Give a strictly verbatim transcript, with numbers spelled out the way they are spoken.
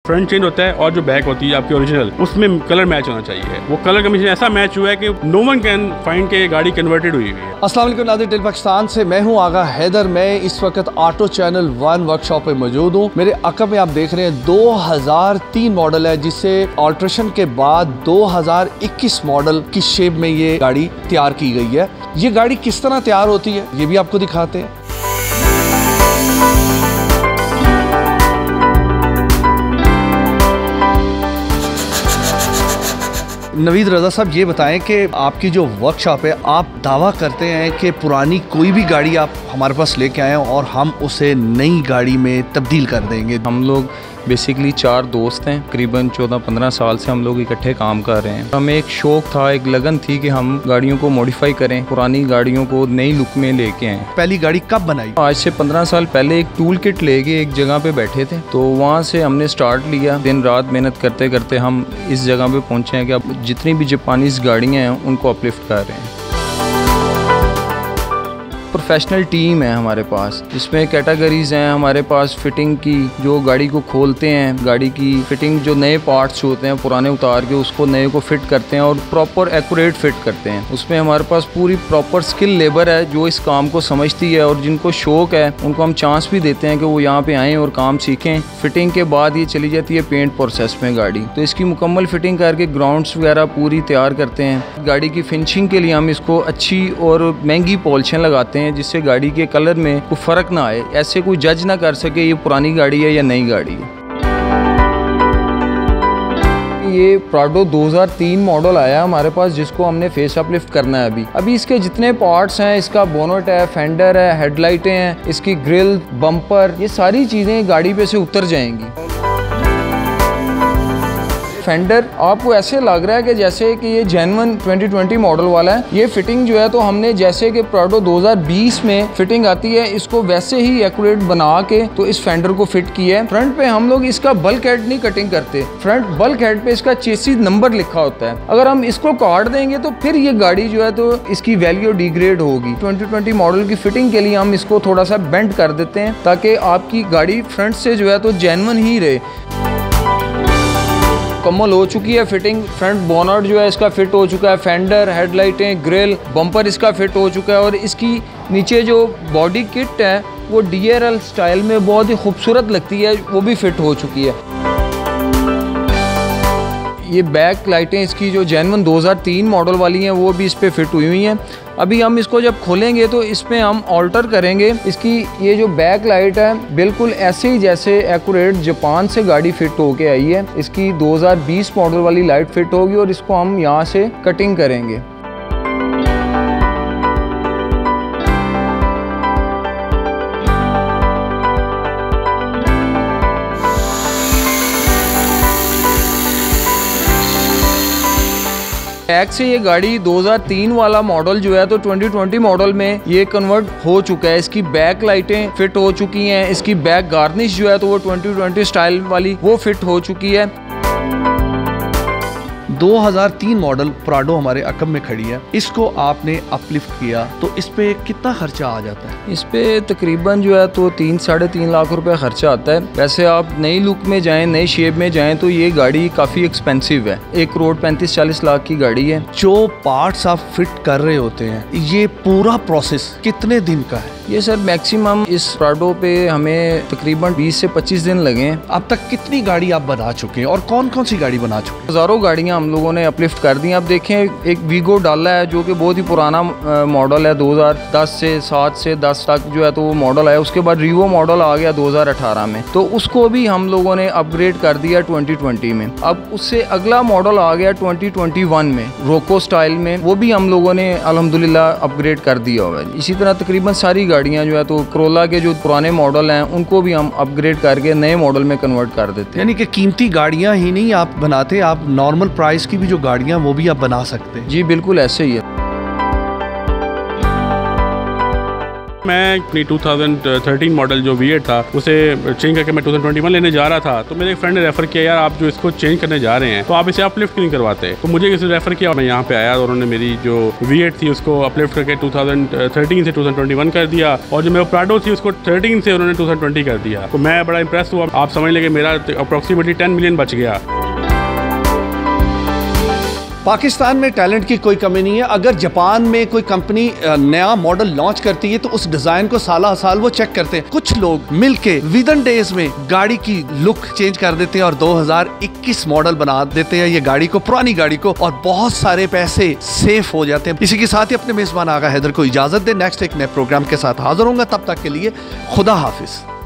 Front change होता है और जो बैक होती है आपकी ओरिजिनल, उसमें कलर मैच होना चाहिए। वो कलर कमीशन ऐसा मैच हुआ है कि नो वन कैन फाइंड के गाड़ी कन्वर्टेड हुई हुई है। अस्सलाम वालेकुम नाज़रीन, टेल पाकिस्तान से मैं हूं आगा हैदर। मैं इस वक्त ऑटो चैनल वन वर्कशॉप पे मौजूद हूं। मेरे अकब में आप देख रहे हैं दो हज़ार तीन मॉडल है, जिसे ऑल्ट्रेशन के बाद दो हज़ार इक्कीस मॉडल की शेप में ये गाड़ी तैयार की गई है। ये गाड़ी किस तरह तैयार होती है ये भी आपको दिखाते हैं। नवीद रज़ा साहब, ये बताएं कि आपकी जो वर्कशॉप है, आप दावा करते हैं कि पुरानी कोई भी गाड़ी आप हमारे पास लेके आएँ और हम उसे नई गाड़ी में तब्दील कर देंगे। हम लोग बेसिकली चार दोस्त हैं, करीबन चौदह पंद्रह साल से हम लोग इकट्ठे काम कर रहे हैं। हमें एक शौक था, एक लगन थी कि हम गाड़ियों को मॉडिफाई करें, पुरानी गाड़ियों को नई लुक में लेके आएँ। पहली गाड़ी कब बनाई? आज से पंद्रह साल पहले एक टूल किट लेके एक जगह पे बैठे थे, तो वहाँ से हमने स्टार्ट लिया। दिन रात मेहनत करते करते हम इस जगह पे पहुँचे हैं कि अब जितनी भी जापानीज गाड़ियाँ हैं उनको अपलिफ्ट कर रहे हैं। प्रोफेशनल टीम है हमारे पास, जिसमें कैटेगरीज हैं हमारे पास। फिटिंग की, जो गाड़ी को खोलते हैं, गाड़ी की फिटिंग, जो नए पार्ट्स होते हैं पुराने उतार के उसको नए को फिट करते हैं और प्रॉपर एक्यूरेट फिट करते हैं। उसमें हमारे पास पूरी प्रॉपर स्किल लेबर है जो इस काम को समझती है, और जिनको शौक है उनको हम चांस भी देते हैं कि वो यहाँ पे आएँ और काम सीखें। फिटिंग के बाद ये चली जाती है पेंट प्रोसेस में गाड़ी, तो इसकी मुकम्मल फिटिंग करके ग्राउंड्स वगैरह पूरी तैयार करते हैं। गाड़ी की फिनिशिंग के लिए हम इसको अच्छी और महंगी पॉलिशें लगाते हैं, जिससे गाड़ी के कलर में कोई फर्क ना आए, ऐसे कोई जज ना कर सके ये पुरानी गाड़ी है या नई गाड़ी है। ये प्राडो दो हज़ार तीन मॉडल आया हमारे पास, जिसको हमने फेस अपलिफ्ट करना है। अभी अभी इसके जितने पार्ट्स हैं, इसका बोनट है, फेंडर है, हेडलाइटें हैं, इसकी ग्रिल, बम्पर, ये सारी चीजें गाड़ी पे से उतर जाएंगी। फेंडर आपको ऐसे लग रहा है कि जैसे कि ये जेन्युइन ट्वेंटी ट्वेंटी मॉडल वाला है। ये फिटिंग जो है तो हमने जैसे कि प्राडो दो हज़ार बीस में फिटिंग आती है, इसको वैसे ही एक्यूरेट बना के तो इस फेंडर को फिट किया है। फ्रंट पे हम लोग इसका बल्क हेड नहीं कटिंग करते, फ्रंट बल्क हेड पे इसका चेसिस नंबर लिखा होता है। अगर हम इसको काट देंगे तो फिर ये गाड़ी जो है तो इसकी वैल्यू डिग्रेड होगी। ट्वेंटी ट्वेंटी मॉडल की फिटिंग के लिए हम इसको थोड़ा सा बेंड कर देते हैं ताकि आपकी गाड़ी फ्रंट से जो है तो जेन्युइन ही रहे। मुकम्मल हो चुकी है फिटिंग। फ्रंट बोनट जो है इसका फिट हो चुका है, फेंडर, हेडलाइटें, ग्रिल, बम्पर इसका फिट हो चुका है, और इसकी नीचे जो बॉडी किट है वो डी आर एल स्टाइल में बहुत ही खूबसूरत लगती है, वो भी फिट हो चुकी है। ये बैक लाइटें इसकी जो जेन्युइन दो हज़ार तीन मॉडल वाली हैं वो भी इस पे फिट हुई हुई हैं। अभी हम इसको जब खोलेंगे तो इसमें हम ऑल्टर करेंगे। इसकी ये जो बैक लाइट है बिल्कुल ऐसे ही जैसे एक्यूरेट जापान से गाड़ी फिट होके आई है। इसकी दो हज़ार बीस मॉडल वाली लाइट फिट होगी और इसको हम यहाँ से कटिंग करेंगे। बैक से ये गाड़ी दो हज़ार तीन वाला मॉडल जो है तो ट्वेंटी ट्वेंटी मॉडल में ये कन्वर्ट हो चुका है। इसकी बैक लाइटें फिट हो चुकी हैं, इसकी बैक गार्निश जो है तो वो ट्वेंटी ट्वेंटी स्टाइल वाली वो फिट हो चुकी है। दो हज़ार तीन मॉडल प्राडो हमारे अकब में खड़ी है, इसको आपने अपलिफ्ट किया तो इस पे कितना खर्चा आ जाता है? इस पे तकरीबन जो है तो तीन साढ़े तीन लाख रुपए खर्चा आता है। वैसे आप नई लुक में जाएं, नई शेप में जाएं तो ये गाड़ी काफ़ी एक्सपेंसिव है, एक करोड़ पैंतीस चालीस लाख की गाड़ी है। जो पार्ट्स आप फिट कर रहे होते हैं, ये पूरा प्रोसेस कितने दिन का है? ये सर मैक्सिमम इस प्राडो पे हमें तकरीबन बीस से पच्चीस दिन लगे हैं। अब तक कितनी गाड़ी आप बना चुके हैं और कौन कौन सी गाड़ी बना चुके हैं? हज़ारों गाड़ियाँ हम लोगों ने अपलिफ्ट कर दी। अब देखें, एक वीगो डाला है जो कि बहुत ही पुराना मॉडल है, दो हज़ार दस से सात से दस तक जो है तो वो मॉडल है। उसके बाद रीवो मॉडल आ गया दो हज़ार अठारह में, तो उसको भी हम लोगों ने अपग्रेड कर दिया ट्वेंटी ट्वेंटी में। अब उससे अगला मॉडल आ गया ट्वेंटी ट्वेंटी वन में, रोको स्टाइल में, वो भी हम लोगों ने अल्हम्दुलिल्लाह अपग्रेड कर दिया हुआ है। इसी तरह तकरीबन सारी गाड़ियाँ जो है तो कोरोला के जो पुराने मॉडल हैं उनको भी हम अपग्रेड करके नए मॉडल में कन्वर्ट कर देते हैं। यानी कि कीमती गाड़ियाँ ही नहीं आप बनाते, आप नॉर्मल प्राइस की भी जो गाड़ियाँ वो भी आप बना सकते हैं। जी बिल्कुल ऐसे ही है। मैं अपनी टू थाउजेंड थर्टीन मॉडल जो वी एट था उसे चेंज करके मैं टू थाउजेंड ट्वेंटी वन लेने जा रहा था, तो मेरे एक फ्रेंड ने रेफर किया, यार आप जो इसको चेंज करने जा रहे हैं तो आप इसे अपलिफ्ट क्यों नहीं करवाते। तो मुझे किसी रेफर किया, मैं यहाँ पे आया और उन्होंने मेरी जो वी एट थी उसको अपलिफ्ट करके टू थाउजेंड थर्टीन से टू थाउजेंड ट्वेंटी वन कर दिया, और जो मेरा प्राडो थी उसको थर्टीन से उन्होंने टू थाउजेंड ट्वेंटी कर दिया। तो मैं बड़ा इंप्रेस हुआ। आप समझ लेंगे मेरा अप्रोक्सीमेटली टेन मिलियन बच गया। पाकिस्तान में टैलेंट की कोई कमी नहीं है। अगर जापान में कोई कंपनी नया मॉडल लॉन्च करती है तो उस डिजाइन को साला साल वो चेक करते हैं। कुछ लोग मिलके विद इन डेज में गाड़ी की लुक चेंज कर देते हैं और दो हज़ार इक्कीस मॉडल बना देते हैं ये गाड़ी को, पुरानी गाड़ी को, और बहुत सारे पैसे सेफ हो जाते हैं। इसी के साथ ही अपने मेजबान आगा हैदर को इजाजत दे। नेक्स्ट एक नए प्रोग्राम के साथ हाजिर होंगे, तब तक के लिए खुदा हाफिज।